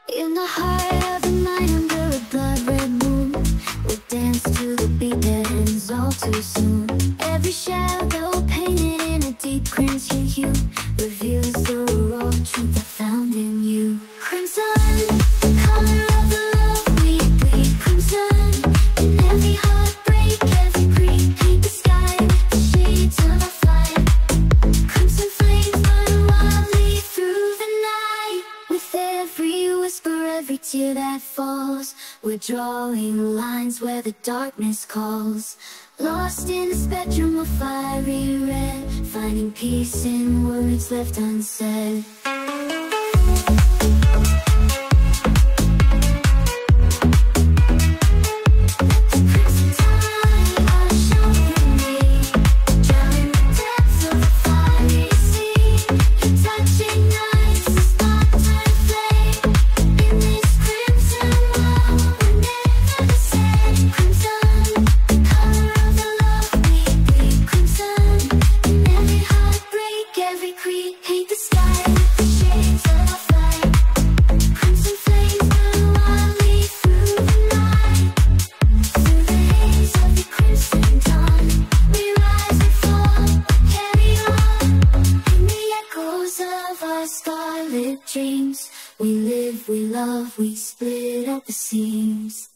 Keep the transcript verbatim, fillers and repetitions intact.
In the heart of the night under a blood red moon, we'll dance to the beat that ends all too soon. Every shadow painted in a deep crimson hue reveals the raw truth I found in you. Crimson, the color of the love we bleed. Crimson, in every heartbreak, every grief. Paint the sky with the shades of our flight. Crimson flames burn wildly through the night. With every whisper, every tear that falls, we're drawing lines where the darkness calls. Lost in the spectrum of fiery red, finding peace in words left unsaid. Scarlet dreams, we live, we love, we split at the seams.